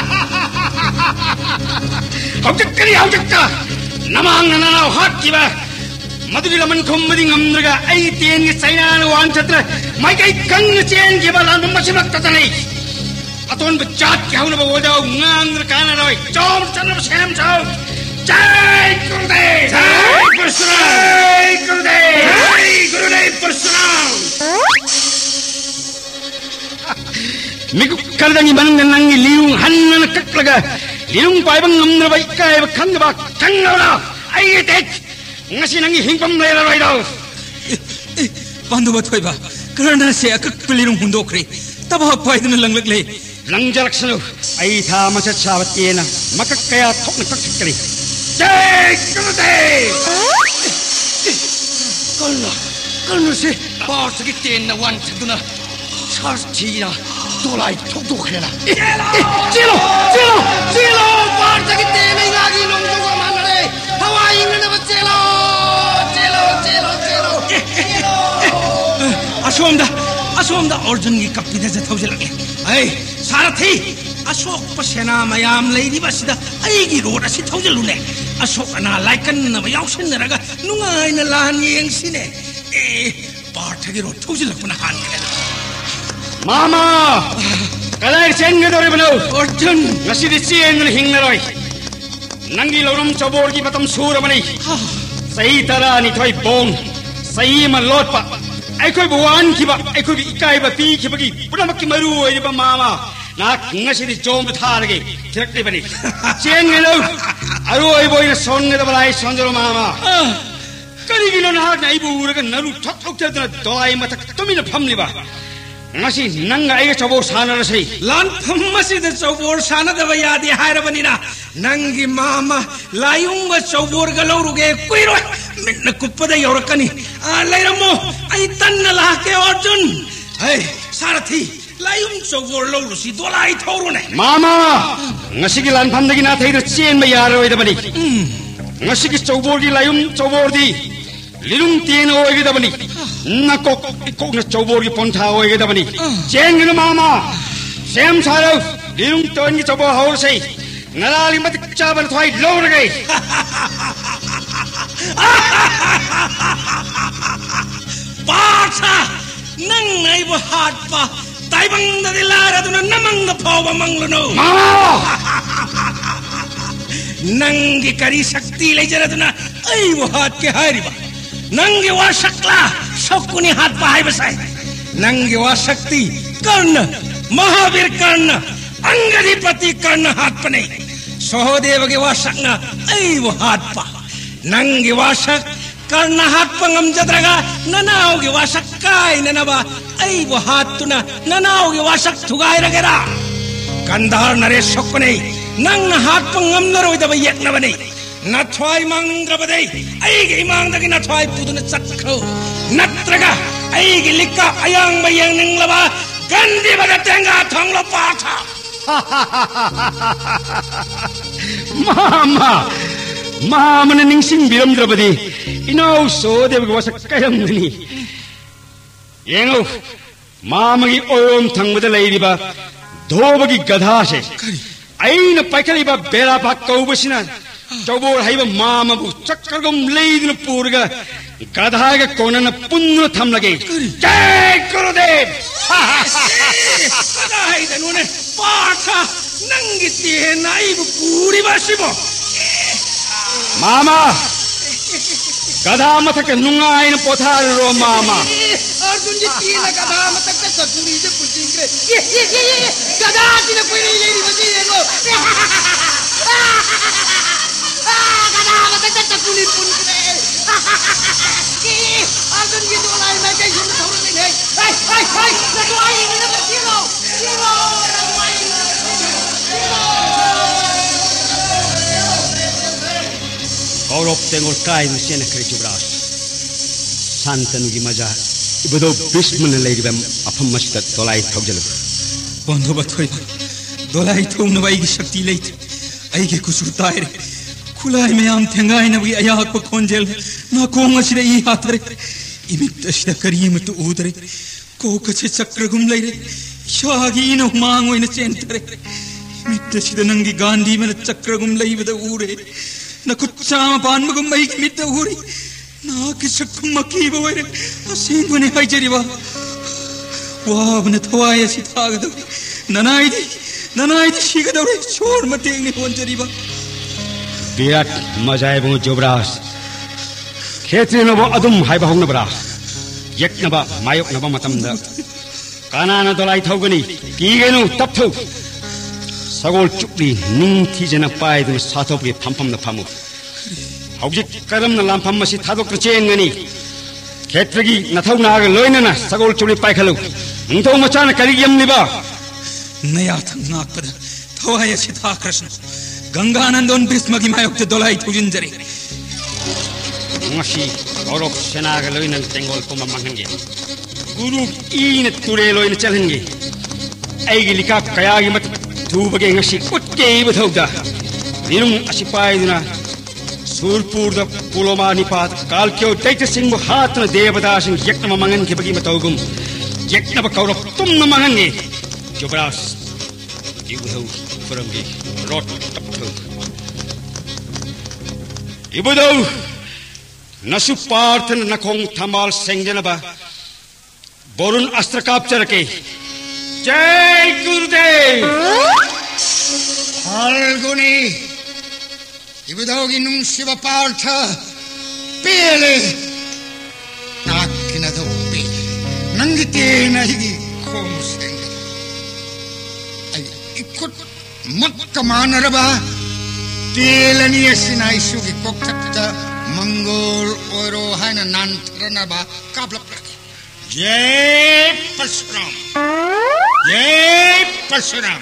Hokaki Hokaka Namang and now hot giver Madulaman coming Amdraga eighteen Sayan one chatra Mike Kang Chain giver and Mashimatani Aton the chat count of a wood of Nang the Canada John Son of Sam Chow Jai Gurudev Jai Krishna Jai Gurudev Jai Gurudev Krishna Miku Kardangi Banangi Liung Hanan Kaklaga Liung Pibang Number Kai Kangaba Kangara I take Nasinangi Hinkam later right off
Pantoba Toiva Karna say a Kakpilum Hundokri Taba Paidan Langley
Langjaksano I Tamacha Chavatiena Makakaya Tokakari Jai Gurudev Kalna Kalna say Part of it in the one to do Chartina Dolai Tokokela Chilo Chilo Chilo Part of it in the Nagino Manare Hawaii never Chilo Chilo Chilo Chilo Ashwamda Ashwamda Orjan Kapita Tozilaki Hey Sarathi Ashok Pasena Mayam Lady Basida Aigi Roda Sitozilune Ashokana Laikan Navayasan Raga Nunga in a land yang sine Eh Partagiro Tozilakuna Mama Kalai Sengadoribano Orjan Nasidi and Hingaroi Nangi Lorum Chaborgi Batam Suramani Saitara Nitoi Bone Saima Lotpa I could be one kiba, I could be Kaiba Piki, Pudamaki Maru, Mama, not Nashidi Jom Targi, Kirkibani. Changelo, Aroi boy a song of a light, Sondro Mama. Karigin on hard Naibu, Naru, talk to the Doi Matatomina Pamliba. Nasi Nanga Ayachabo Sana say,
Lan Pamasi the Sovor Sana the Vayadi Harabanina, Nangi Mama, Layunga Sovor Galoruge, Quiro, Nakupa the Yorkani, Alayamo, Aitana Lake Orjun. Hey, Sarathi, Layung Sovor Lolusi, Dolai Torune.
Mama, Nasikilan Pandagina, the Chien Mayaro, the Bani. Nasiki Sovordi Layum Sovordi. Lilum Tino Egabani, Nakok, Kokna Chobori Ponta Egabani, Jang Mama, Sam Saro, Lilum Tony Tobo Horsey, Narali Matic Chaban White Lorgay.
Barta, Nang Naiba Harpa, Taibang the Lara to Namang the Power Mangano. Nangi Kari Sakti Lajaratuna, Aiwa Hatke Hariba. Nangi wa Shakla, Shokuni hat Bahibasai. Nangi wa Shakti, Karna, Mahavir Karna, Angadipati Karna Hatpane. Sohodeva wa Shakna, Aiwa Hatpa. Nangi wa Shak, Karna Hatpangam Jadraga, Nanaugi wa Shakai Nanaba, Aiwa Hatuna, Nanaugi wa Shak Tugairagera. Kandar Nare Shokune, Nang Hatpangam Naroida Yetnavani. Natwai Mangrabade, Aigi Mandagi Natwai Pudun Sakko, Natraga, Aigi Lika, Ayang Bayang Lava, Gandhi Badatenga, Tonglo Pata.
Mama, Mama Ningsing Biram Drabadi, you know, so there was a Kayamani. Yango, Mama Om Tang with the Ladyba, Dobagi Gadhashe, Aina Pakaliba Bela Pako Bashina. Chobor have a mama who Chakagum laid in a purga, Gadhaga Conan a Punna Tamlagate. Jai Gurudev!
I don't know, Parta, Nangiti and I, Puri Basibo.
Mama! गधा मथक नुंगाइन पोथारो मामा
अर्जुन जी तीन गधा मथक से सकुरी से पुचिंगरे ये ये ये ये गधा तीन पुरी लेरी बजी देखो गधा मथक से सकुरी पुंगरे अर्जुन की दोलाई में कहीं सुन थोड़ी नहीं है हाय हाय हाय लगवाई इन्हें जीरो जीरो लगवाई
कौरव तेंगोल काय मुझे न करे जुबराज शांतनु की मजा इबदो भीष्म ने लेगी बम अपम मस्तर दोलाई थोक जलो
बंधु बथोई दोलाई थोक नवाई की शक्ति लेती आई के कुछ उतारे खुलाई में आम थंगाई नवी अया को खोंजेल ना कोंग अशिरे ई हाथरे इमित अशिरा करिए मत उदरे को कचे चक्र गुम ले रे शागी नो मांगो इन चेंतरे इमित अशिरा नंगी गांधी में चक्र गुम ले बद उरे न कुछ आम पान में गुम मई की मित उरे ना कि शक्म मकी बोरे असीन बने हाई जरीवा वाह बने थवाए अशी थागद ननाई दी ननाई दी शिगद उरे छोड़ मत इंगे होन जरीवा
विराट मजाए बो जुबराज खेत्री नबो अदुम हाय बहु नबरा यक नबा मायक नबा मतम द काना न दोलाई थौगनी कीगेनु तप थौ सगोल चुपली निंग थी जना पाय दु साथोप के फमफम न फमु हौजिक करम न लामफम मसी थादोक चेंगनी खेत्रगी नथौ नाग लोइना न सगोल चुपली पाय खलु निंथौ मचान करियम निबा
नया थंगाक पद थवाय सिथा कृष्ण गंगानंदन भीष्म की मायुक्त दोलाई थुजिन जरे
ngasi orok senaga loin nang tengol ko mamangenge guru इन तुरे लोइन चलेंगे ऐगी लिका कयागी मत धूबगे ngasi उत्के बथौदा निरुम असिपायना सूरपुर द पुलोमा निपात कालक्यो दैत्य सिंह हाथ न देवदास यज्ञ मंगन के बगी मतौगुम यज्ञ कौरव तुम न मंगनगे जुबरास इबुधौ फरंगे रोट तपथौ इबुधौ नसु पार्थ नखोंग थमाल सेंगनबा बोरुन अस्त्र कापचर के जय गुरुदेव
फाल्गुनी इबुधौगी नुंग शिव पार्थ पेले नाकिन दोपे नंगिते नहिगी खोम सेंग आई इकुट मक्क मानरबा तेलनी सिनाई सुगी कोक्तता मंगोल ओरो है ना नांतरनबा काबलप जय परशुराम जय परशुराम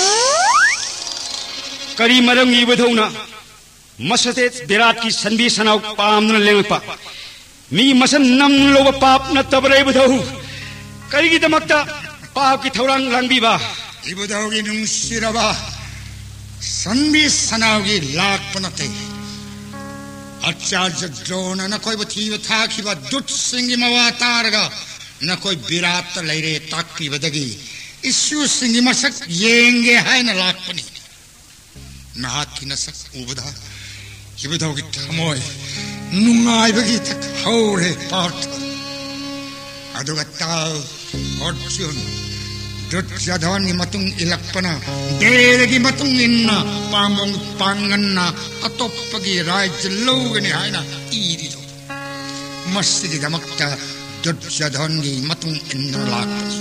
करी मरंग इबुधौना मसते विराट की संबी सनाव पामन लेंगपा मी मसन नम लोब पाप न तबरे इबुधौ करी की दमकता पाप की थौरांग लांगबीबा
इबुधौगी नुंसिरबा संबी सनावगी लाख पनते आचार्य द्रोण न कोई बथी था कि बा दुट सिंह मवातारगा न कोई विराट लेरे ताकी बदगी इशु सिंह मसक येंगे है न लाखपनी नाथ की नसक उबदा इबुधौ की थमोय नुंगाई बगी तक हौरे पार्थ अदुगा ताव अर्जुन दुर्योधन की मतुंग इलक्पना देरगी मतुंग इन्ना पामोंग पांगन्ना अतोप्पगी राज्य लोगने हायना इरिदो मस्तिगी दमक्ता दुर्योधन की मतुंग इन्ना लाखपनी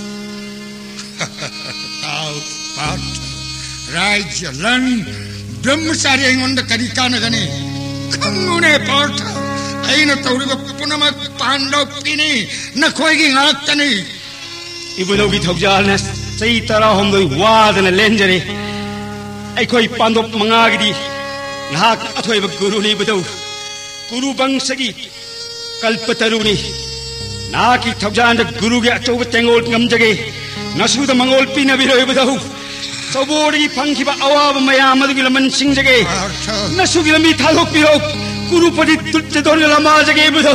ताव पार्थ राज्य लन ब्रह्मचारी इंगोंड करिका नगने खंगुने पार्थ ऐन तौरिबा पुनम पांडव पिनी न खोईगी आक्तनी
इबुधौगी थौजालना सही तरह हम लोग वादन लेंजरे ऐकोई पांडव मंगागदी नाक अथोइब गुरुनी इबुधौ गुरु बंशगी कल्पतरुनी नाकी थौजान गुरु के अचौब तेंगोल ngमजगे नसुद मंगोल पिना बिरो इबुधौ सबोड़ी फंखिबा अवाब मयाम मदुगी लमन सिंजगे नसुगी लमी थालोक पिरो गुरु पदी तुच्च दोन लमाजगे इबुधौ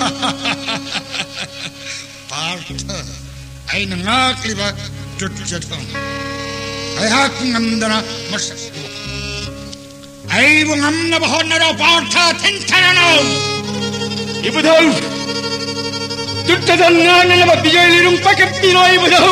पार्थ ऐन नाकलिबा दुर्योधन ऐहाक नंदना मस ऐव नमन बहनरो पार्थ थिंथननो
इबुधौ दुर्योधन नानन विजय लिरुं पकपिरो इबुधौ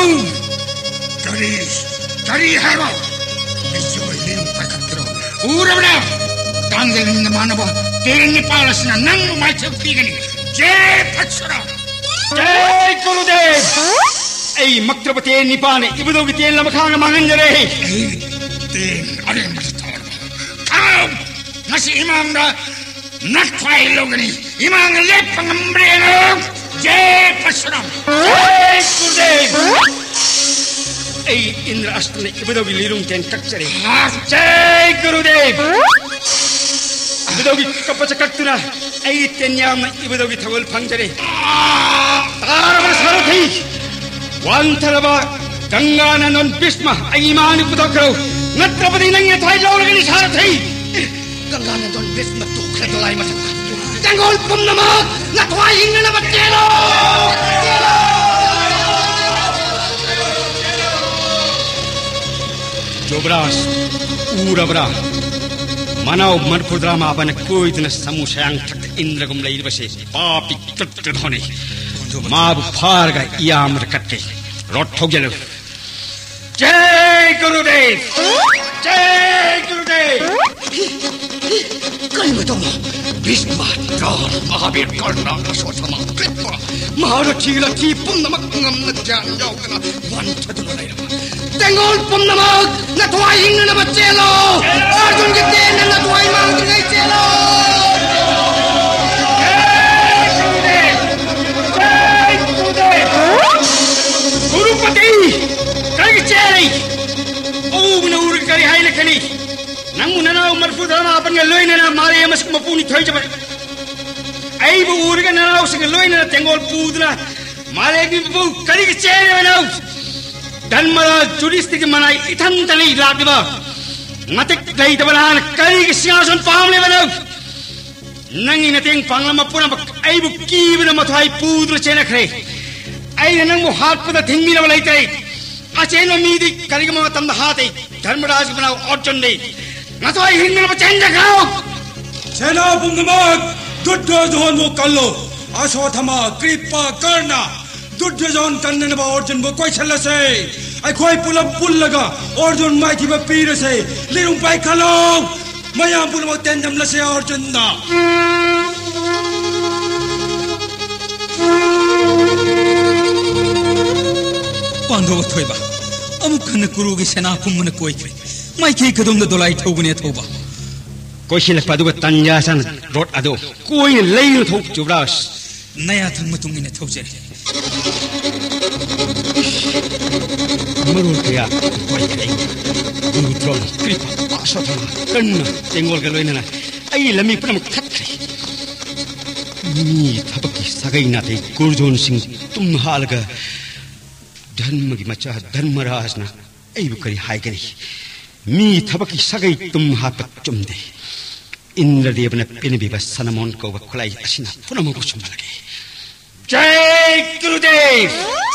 करी करी है वो विजय लिरुं पकपिरो ऊरबना 당들리는 만나보 대인이 빨랐으나 낭무 말처 뛰거니 제파처럼
जय गुरुदेव ऐ मक्तब तेन निपाने इबदो की तेन लमखांग मांगन जरे
대인 아래 맞았다 가오 다시 이망다 낙파일로그니 이망을 내방은 브레는 제파처럼
जय गुरुदेव ऐ इंद्र अष्ट ने इबदो की लीरुंग तेन कक्चरे जय गुरुदेव इबदो की कपच कक्तुना ऐ तेन याम इबदो की थवल फंजरे तारम सारथी वांथरबा गंगाना नन भीष्म ऐमानि पुतकरो नत्रपति नंगे थाई लौरगनि सारथी
गंगाना नन भीष्म दुखरे दोलाई मत तंगोल पुन्नमा नथवाई इंगना बच्चेलो
जोब्रास ऊरबरा मनाव मनपुद्रामा बन कोई दिन समुशयांग थक इंद्रगुम लैरबसे पापी तत्तधोने माब फारगा यामर कट्टे रोठोगेलो जय गुरुदेव जय गुरुदेव
कई मतों भीष्म द्रोण महावीर कर्ण अश्वत्थामा कृष्ण महारथी लथी पुन्नमक ngam जान जाओगना वंथदुन लैरबा तंगोल पुन्नमक नथवाई इंगना बच्चेलो अर्जुन के तेन नथवाई मांग गई चेलो
गुरुपति कई चेरी ओम नूर करी हाय लखनी नंगु ननाव मरफुदना अपन लोइना मारे मस्क मपुनी थई जब आई बु उरग ननाव सिग लोइना तेंगोल पूदना मारे बि बु करी चेरी बनाउ धर्मरा जुरिस्ति के मनाई इथन तली लादिबा मतिक दई दबलान करी सिंहासन पामले बनाउ नंगी नतेंग पांगला मपुना आई बु कीबन मथाई पूदर चेनखरे आई नंगु हाथ पद थिंगमिना बलैतै अचेन मीदी करिगम तंद हाते धर्मराज बनाउ अर्जुन दे नथाई हिंगन बचेन जगाओ
सेना पुंगमक दुर्योधन वो कल्लो अश्वत्थामा कृपा कर्णा दुर्योधन कन्नन बा अर्जुन बो कोई छलसे आई कोई पुलम पुल लगा अर्जुन माइथि बा पीरसे लिरुं पाइ खलो मया पुलम तेंजम लसे अर्जुन दा पांडव थोइबा अमुक खन कुरुगी सेना पुमन कोई माइथि कदम द दोलाई थौगने थौबा
कोशिल पदुग तंजासन रोड अदो कोई लैन थौ जुब्रास
नया थंग मतुंगिने थौजे
मरुल कया कोई कई गुरुद्रोण कृपा अश्वत्थामा कर्ण तेंगोल के लोइना आई लमी प्रम खत्रे मी थपकी सगै नाते गुरुजोन सिंह तुम हालगा धर्म की मचा धर्मराज ना आई करी हाय करी मी थपकी सगै तुम हात चुमदे इंद्रदेव ने पिन भी बस सनमोन को खुलाई असिना पुनम को चुम लगे जय गुरुदेव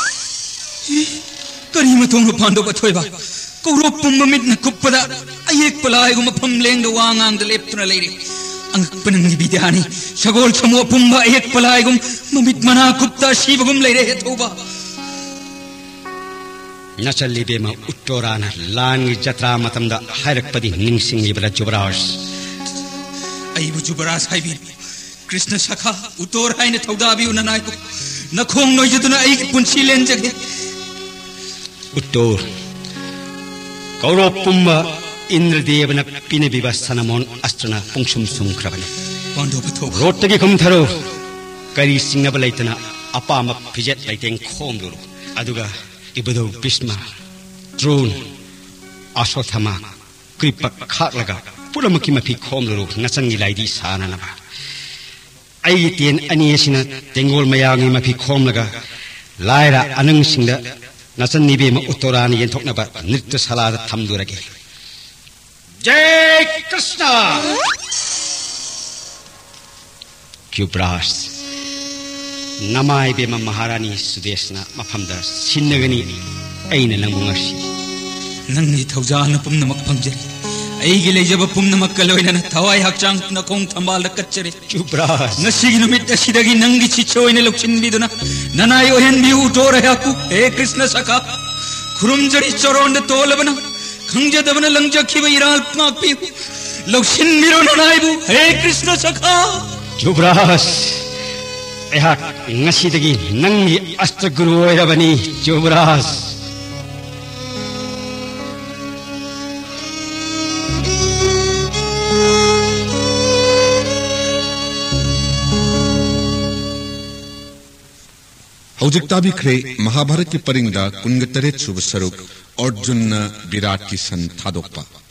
करी मतों पांडव थोइबा कौरव पुम्मित न कुप्पदा अयेक पलाय गुम फम लेंग वांगांग द लेप्तुना लेरे अंग पनंगी बिद्यानी सगोल समो पुम्बा अयेक पलाय गुम ममित मना कुप्ता शिव गुम लेरे हे थोबा
नचली बेमा उत्तोराना लांगी जत्रा मतमदा हैरकपदी निंगसिंग लिबरा जुबरास
अयबु जुबरास हाइबी कृष्ण सखा उतोर हाइन थौदाबी उननाय को नखोंग नोयजुना अय पुंसी लेन जगे
उत्तोर कौरव पुम्बा इंद्रदेव न पिने विवसन मोन अस्त्रना पुंसुम सुंख्रबने
पांडव थो
रोटगी खुमथरो करी सिंगब लैतना अपाम फिजेट लैतें खोमलु अदुगा इबदो भीष्म द्रोण अश्वत्थामा कृपा खालगा पुरमकी मफी खोमलु नचंगी लाइदी साननबा आई तेन अनियसिना तेंगोल मयांगी मफी खोमलगा लायरा अनंग सिंगदा नचन्नीबे म उत्तरानी यंथोकनबा नृत्य सलादा थमदुरगे जय कृष्ण क्युब्रास नमाय बेम महारानी सुदेशना मफमदा सिन्नगनी ऐन नंगुंगसी
नंगी थौजान पुमनमक फंगजरी ऐगी लेजब पुमनमक कलोइना थवाई हकचांग नकोंग थंबाल कच्चरे
क्युब्रास
नसिगी नुमित असिदगी नंगी चिचोइने लुक्सिनबिदुना ननाय ओहेन बि उटोर हकु हे कृष्ण सखा खुरुमजरी चरोंड तोलबना खंगजदबन लंगजखी इराल पापी लौसिनबिरो ननाइबु हे कृष्ण सखा
युवराज ऐहाक ngasiदगी नंगी अष्टगुरु ओइरबनी युवराज
हौजिक ताबिख्रे महाभारत की परिंगदा कुनगतरे सुब सरुक अर्जुन विराट की सन थादोकपा